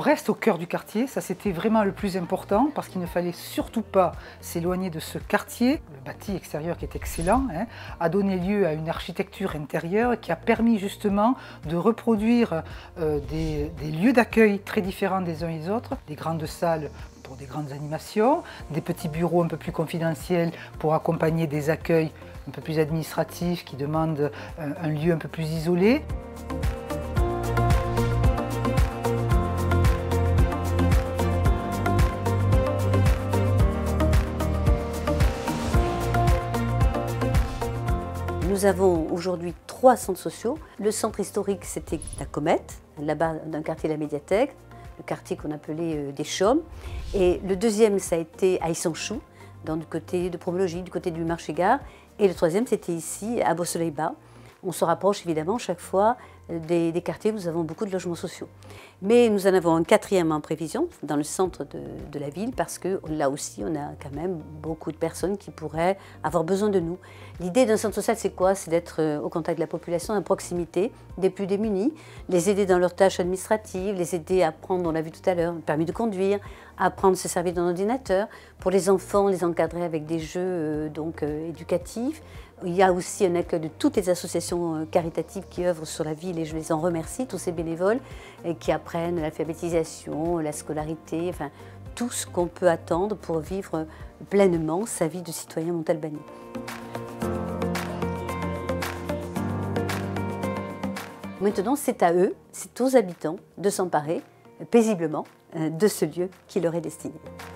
reste au cœur du quartier, ça c'était vraiment le plus important parce qu'il ne fallait surtout pas s'éloigner de ce quartier. Le bâti extérieur qui est excellent a donné lieu à une architecture intérieure qui a permis justement de reproduire des lieux d'accueil très différents des uns et des autres, des grandes salles pour des grandes animations, des petits bureaux un peu plus confidentiels pour accompagner des accueils un peu plus administratifs qui demandent un lieu un peu plus isolé. Nous avons aujourd'hui 3 centres sociaux. Le centre historique, c'était la Comète, là-bas d'un quartier de la Médiathèque, le quartier qu'on appelait des Chaumes. Et le deuxième, ça a été à Issanchou, du côté de Promologie, du côté du marché-gare. Et le troisième, c'était ici, à Beau-Soleil-Bas. On se rapproche évidemment chaque fois des quartiers où nous avons beaucoup de logements sociaux. Mais nous en avons un 4e en prévision dans le centre de la ville parce que là aussi on a quand même beaucoup de personnes qui pourraient avoir besoin de nous. L'idée d'un centre social c'est quoi? C'est d'être au contact de la population, à proximité des plus démunis, les aider dans leurs tâches administratives, les aider à apprendre, on l'a vu tout à l'heure, le permis de conduire, à apprendre à se servir d'un ordinateur. Pour les enfants, les encadrer avec des jeux éducatifs. Il y a aussi un accueil de toutes les associations caritatives qui œuvrent sur la ville et je les en remercie, tous ces bénévoles qui apprennent l'alphabétisation, la scolarité, enfin tout ce qu'on peut attendre pour vivre pleinement sa vie de citoyen montalbanais. Maintenant, c'est à eux, c'est aux habitants de s'emparer paisiblement de ce lieu qui leur est destiné.